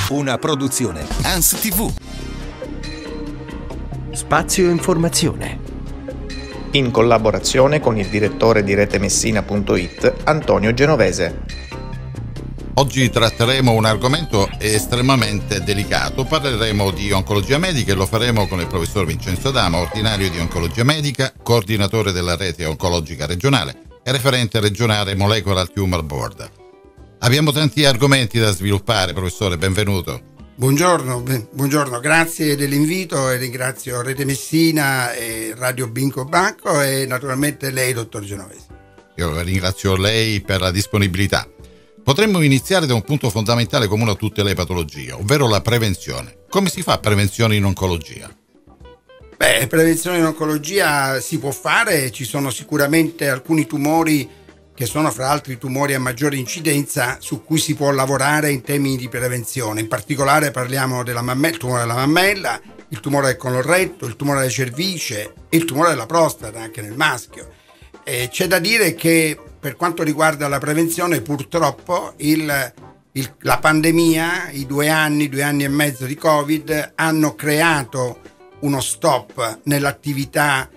Una produzione Ans TV. Spazio Informazione. In collaborazione con il direttore di retemessina.it, Antonio Genovese. Oggi tratteremo un argomento estremamente delicato. Parleremo di oncologia medica e lo faremo con il professor Vincenzo Adamo, ordinario di oncologia medica, coordinatore della rete oncologica regionale e referente regionale Molecular Tumor Board. Abbiamo tanti argomenti da sviluppare, professore, benvenuto. Buongiorno, grazie dell'invito e ringrazio Rete Messina e Radio Binco Banco e naturalmente lei, dottor Genovese. Io ringrazio lei per la disponibilità. Potremmo iniziare da un punto fondamentale comune a tutte le patologie, ovvero la prevenzione. Come si fa prevenzione in oncologia? Prevenzione in oncologia si può fare, ci sono sicuramente alcuni tumori che sono fra l'altro i tumori a maggiore incidenza su cui si può lavorare in termini di prevenzione. In particolare parliamo del tumore della mammella, il tumore del colon retto, il tumore della cervice e il tumore della prostata anche nel maschio. C'è da dire che per quanto riguarda la prevenzione purtroppo la pandemia, i 2 anni e mezzo di Covid hanno creato uno stop nell'attività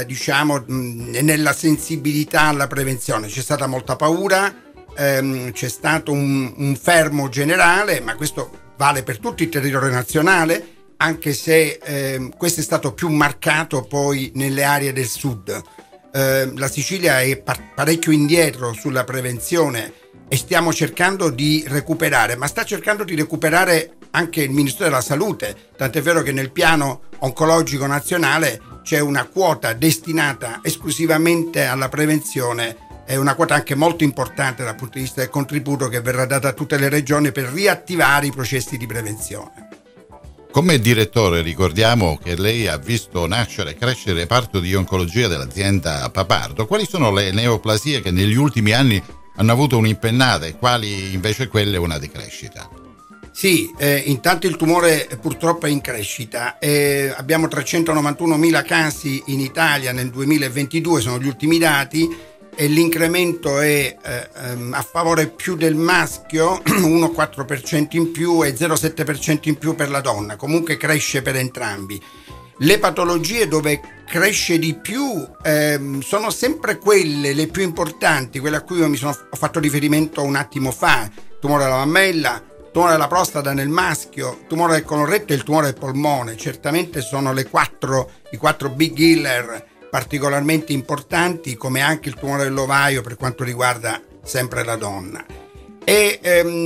nella sensibilità alla prevenzione. C'è stata molta paura, c'è stato un fermo generale, ma questo vale per tutto il territorio nazionale, anche se questo è stato più marcato poi nelle aree del sud. La Sicilia è parecchio indietro sulla prevenzione e stiamo cercando di recuperare, ma sta cercando di recuperare anche il Ministero della Salute, tant'è vero che nel piano oncologico nazionale c'è una quota destinata esclusivamente alla prevenzione, è una quota anche molto importante dal punto di vista del contributo che verrà data a tutte le regioni per riattivare i processi di prevenzione. Come direttore ricordiamo che lei ha visto nascere e crescere il reparto di oncologia dell'azienda Papardo. Quali sono le neoplasie che negli ultimi anni hanno avuto un'impennata e quali invece quelle una decrescita? Sì, intanto il tumore purtroppo è in crescita. Abbiamo 391.000 casi in Italia nel 2022, sono gli ultimi dati, e l'incremento è a favore più del maschio, 1,4% in più e 0,7% in più per la donna. Comunque cresce per entrambi. Le patologie dove cresce di più sono sempre quelle, le più importanti, quelle a cui io ho fatto riferimento un attimo fa: tumore della mammella, tumore della prostata nel maschio, tumore del colon retto e il tumore del polmone. Certamente sono i 4 big killer particolarmente importanti, come anche il tumore dell'ovaio per quanto riguarda sempre la donna. E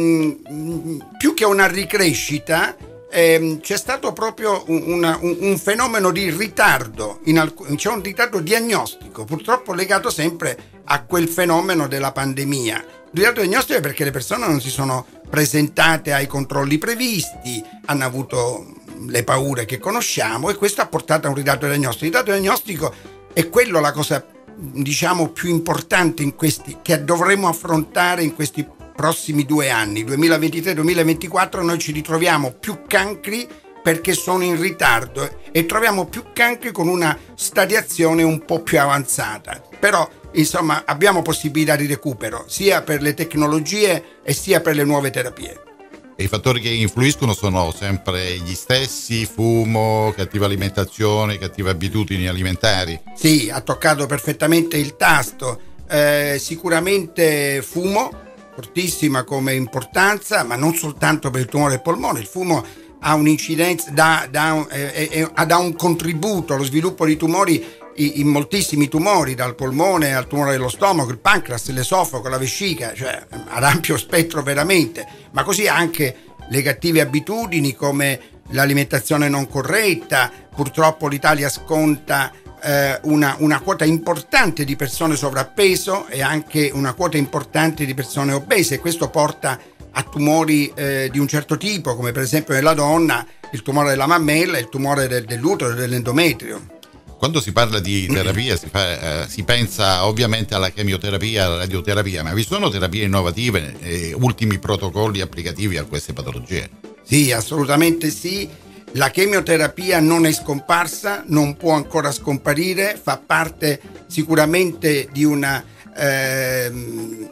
più che una ricrescita c'è stato proprio un fenomeno di ritardo, c'è un ritardo diagnostico, purtroppo legato sempre a quel fenomeno della pandemia. Ritardo diagnostico perché le persone non si sono presentate ai controlli previsti, hanno avuto le paure che conosciamo e questo ha portato a un ritardo diagnostico. Il ritardo diagnostico è quello la cosa più importante che dovremo affrontare in questi prossimi 2 anni, 2023-2024. Noi ci ritroviamo più cancri perché sono in ritardo e troviamo più cancri con una stadiazione un po' più avanzata, però insomma abbiamo possibilità di recupero sia per le tecnologie e sia per le nuove terapie. E i fattori che influiscono sono sempre gli stessi: fumo, cattiva alimentazione, cattive abitudini alimentari? Sì, ha toccato perfettamente il tasto. Sicuramente fumo, fortissima come importanza, ma non soltanto per il tumore del polmone. Il fumo ha un'incidenza, dà un contributo allo sviluppo di tumori in moltissimi tumori, dal polmone al tumore dello stomaco, il pancreas, l'esofago, la vescica, cioè ad ampio spettro veramente, ma così anche le cattive abitudini come l'alimentazione non corretta. Purtroppo l'Italia sconta una quota importante di persone sovrappeso e anche una quota importante di persone obese. Questo porta a tumori di un certo tipo, come per esempio nella donna il tumore della mammella e il tumore dell'utero e dell'endometrio. Quando si parla di terapia si pensa ovviamente alla chemioterapia, alla radioterapia, ma vi sono terapie innovative e ultimi protocolli applicativi a queste patologie? Sì, assolutamente sì. La chemioterapia non è scomparsa, non può ancora scomparire, fa parte sicuramente di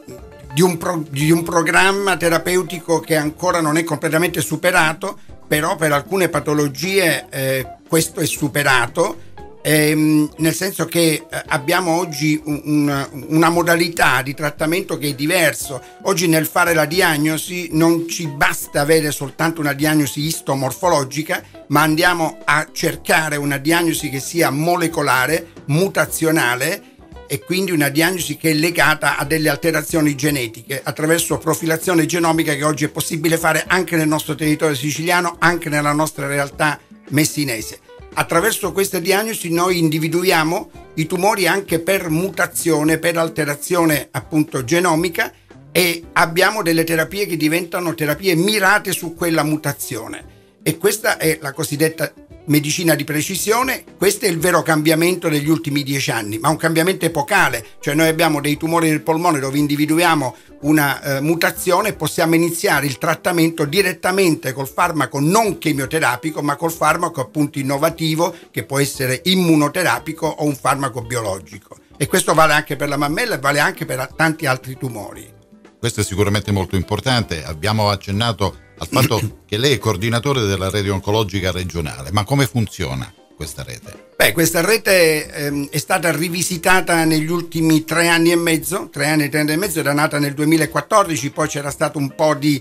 di un programma terapeutico che ancora non è completamente superato, però per alcune patologie questo è superato, nel senso che abbiamo oggi una modalità di trattamento che è diverso. Oggi nel fare la diagnosi non ci basta avere soltanto una diagnosi istomorfologica, ma andiamo a cercare una diagnosi che sia molecolare, mutazionale, e quindi una diagnosi che è legata a delle alterazioni genetiche attraverso profilazione genomica, che oggi è possibile fare anche nel nostro territorio siciliano, anche nella nostra realtà messinese. Attraverso queste diagnosi noi individuiamo i tumori anche per mutazione, per alterazione appunto genomica, e abbiamo delle terapie che diventano terapie mirate su quella mutazione, e questa è la cosiddetta medicina di precisione. Questo è il vero cambiamento degli ultimi 10 anni, ma un cambiamento epocale, cioè noi abbiamo dei tumori del polmone dove individuiamo una mutazione e possiamo iniziare il trattamento direttamente col farmaco non chemioterapico, ma col farmaco appunto innovativo, che può essere immunoterapico o un farmaco biologico, e questo vale anche per la mammella e vale anche per tanti altri tumori. Questo è sicuramente molto importante. Abbiamo accennato al fatto che lei è coordinatore della rete oncologica regionale, ma come funziona questa rete? Questa rete è stata rivisitata negli ultimi 3 anni e mezzo, era nata nel 2014, poi c'era stato un po' di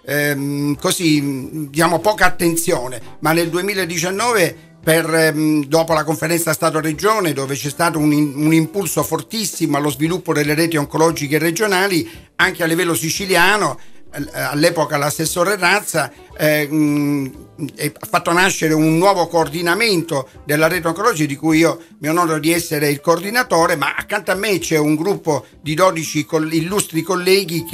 poca attenzione, ma nel 2019 dopo la conferenza Stato-Regione, dove c'è stato un impulso fortissimo allo sviluppo delle reti oncologiche regionali anche a livello siciliano, all'epoca l'assessore Razza ha fatto nascere un nuovo coordinamento della rete oncologica, di cui io mi onoro di essere il coordinatore, ma accanto a me c'è un gruppo di 12 illustri colleghi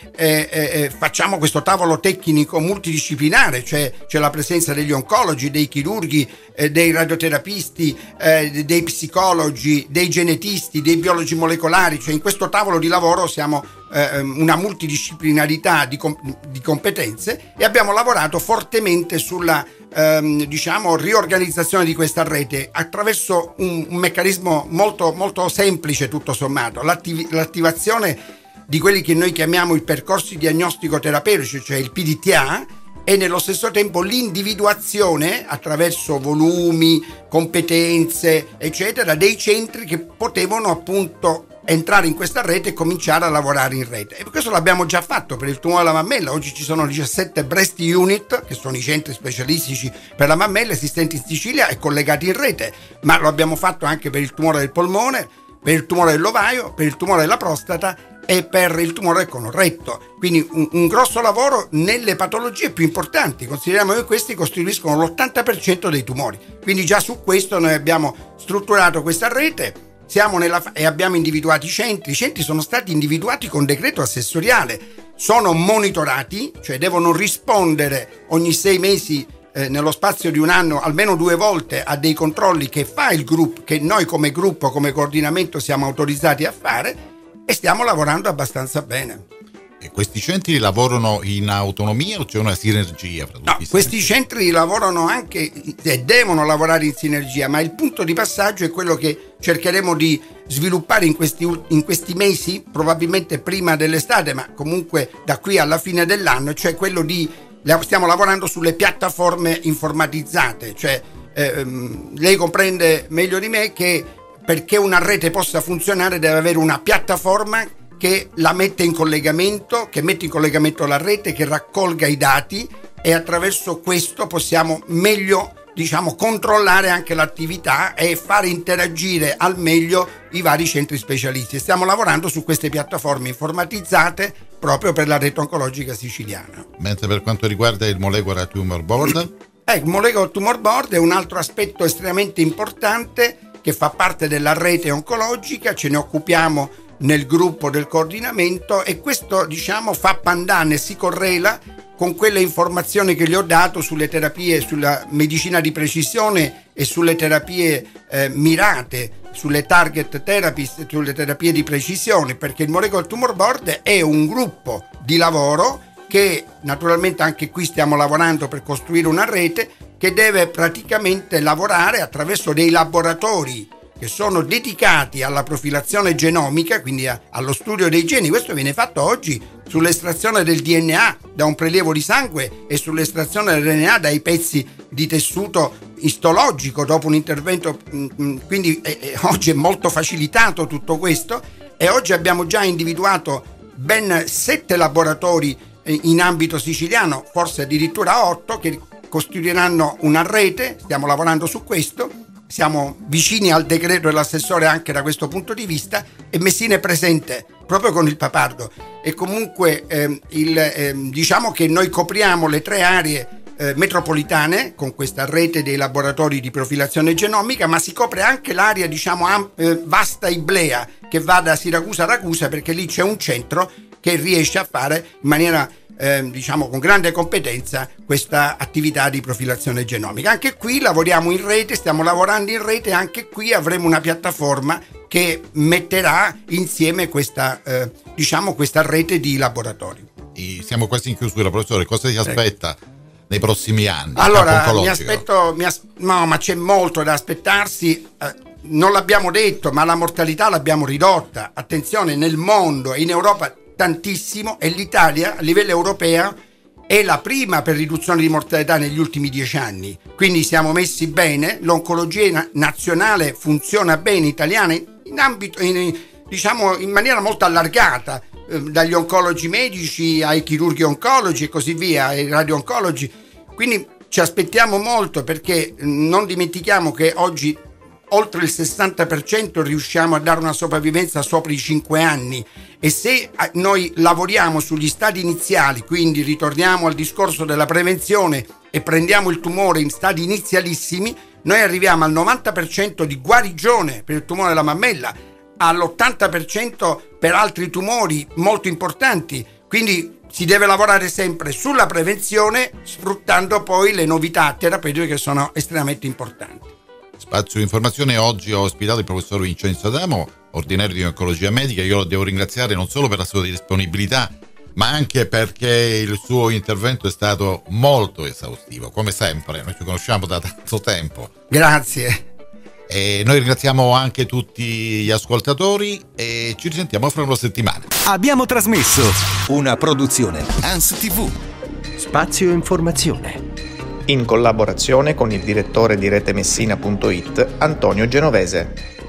che facciamo questo tavolo tecnico multidisciplinare, cioè c'è la presenza degli oncologi, dei chirurghi, dei radioterapisti, dei psicologi, dei genetisti, dei biologi molecolari, cioè in questo tavolo di lavoro siamo una multidisciplinarità di competenze, e abbiamo lavorato fortemente sulla riorganizzazione di questa rete attraverso un meccanismo molto, molto semplice, tutto sommato: l'attivazione di quelli che noi chiamiamo i percorsi diagnostico-terapeutici, cioè il PDTA, e nello stesso tempo l'individuazione attraverso volumi, competenze, eccetera, dei centri che potevano appunto entrare in questa rete e cominciare a lavorare in rete. E questo l'abbiamo già fatto per il tumore alla mammella. Oggi ci sono 17 breast unit, che sono i centri specialistici per la mammella esistenti in Sicilia e collegati in rete, ma lo abbiamo fatto anche per il tumore del polmone, per il tumore dell'ovaio, per il tumore della prostata e per il tumore del colon retto. Quindi un grosso lavoro nelle patologie più importanti. Consideriamo che questi costituiscono l'80% dei tumori, quindi già su questo noi abbiamo strutturato questa rete. E abbiamo individuato i centri. I centri sono stati individuati con decreto assessoriale, sono monitorati, cioè devono rispondere ogni 6 mesi nello spazio di un anno almeno 2 volte a dei controlli che fa il gruppo, che noi come gruppo, come coordinamento siamo autorizzati a fare, e stiamo lavorando abbastanza bene. E questi centri lavorano in autonomia o c'è una sinergia fra tutti? No, questi centri lavorano anche e devono lavorare in sinergia, ma il punto di passaggio è quello che cercheremo di sviluppare in questi mesi, probabilmente prima dell'estate, ma comunque da qui alla fine dell'anno, cioè quello stiamo lavorando sulle piattaforme informatizzate, cioè lei comprende meglio di me che perché una rete possa funzionare deve avere una piattaforma che la mette in collegamento, che mette in collegamento la rete, che raccolga i dati, e attraverso questo possiamo meglio controllare anche l'attività e fare interagire al meglio i vari centri specialisti. Stiamo lavorando su queste piattaforme informatizzate proprio per la rete oncologica siciliana. Mentre per quanto riguarda il Molecular Tumor Board? Il Molecular Tumor Board è un altro aspetto estremamente importante che fa parte della rete oncologica, ce ne occupiamo nel gruppo del coordinamento, e questo fa pandan e si correla con quelle informazioni che gli ho dato sulle terapie, sulla medicina di precisione e sulle terapie mirate, sulle target therapies, sulle terapie di precisione, perché il Molecular Tumor Board è un gruppo di lavoro che naturalmente anche qui stiamo lavorando per costruire una rete che deve praticamente lavorare attraverso dei laboratori che sono dedicati alla profilazione genomica, quindi allo studio dei geni. Questo viene fatto oggi sull'estrazione del DNA da un prelievo di sangue e sull'estrazione del DNA dai pezzi di tessuto istologico dopo un intervento, quindi oggi è molto facilitato tutto questo, e oggi abbiamo già individuato ben 7 laboratori in ambito siciliano, forse addirittura 8, che costituiranno una rete. Stiamo lavorando su questo, siamo vicini al decreto dell'assessore anche da questo punto di vista, e Messina è presente proprio con il Papardo. E comunque diciamo che noi copriamo le 3 aree metropolitane con questa rete dei laboratori di profilazione genomica, ma si copre anche l'area, diciamo, vasta Iblea, che va da Siracusa a Ragusa, perché lì c'è un centro che riesce a fare in maniera diciamo con grande competenza questa attività di profilazione genomica. Anche qui lavoriamo in rete, stiamo lavorando in rete, anche qui avremo una piattaforma che metterà insieme questa questa rete di laboratori. Siamo quasi in chiusura, professore, cosa si aspetta nei prossimi anni? Allora, ma c'è molto da aspettarsi. Non l'abbiamo detto, ma la mortalità l'abbiamo ridotta. Attenzione, nel mondo e in Europa tantissimo, e l'Italia a livello europeo è la prima per riduzione di mortalità negli ultimi 10 anni. Quindi siamo messi bene, l'oncologia nazionale funziona bene, italiana, in maniera molto allargata, dagli oncologi medici ai chirurghi oncologi e così via, ai radio-oncologi. Quindi ci aspettiamo molto, perché non dimentichiamo che oggi oltre il 60% riusciamo a dare una sopravvivenza sopra i 5 anni, e se noi lavoriamo sugli stadi iniziali, quindi ritorniamo al discorso della prevenzione e prendiamo il tumore in stadi inizialissimi, noi arriviamo al 90% di guarigione per il tumore della mammella, all'80% per altri tumori molto importanti. Quindi si deve lavorare sempre sulla prevenzione, sfruttando poi le novità terapeutiche che sono estremamente importanti. Spazio Informazione, oggi ho ospitato il professor Vincenzo Adamo, ordinario di oncologia medica. Io lo devo ringraziare non solo per la sua disponibilità, ma anche perché il suo intervento è stato molto esaustivo, come sempre. Noi ci conosciamo da tanto tempo. Grazie. E noi ringraziamo anche tutti gli ascoltatori e ci risentiamo fra una settimana. Abbiamo trasmesso una produzione ANS TV. Spazio Informazione. In collaborazione con il direttore di retemessina.it Antonio Genovese.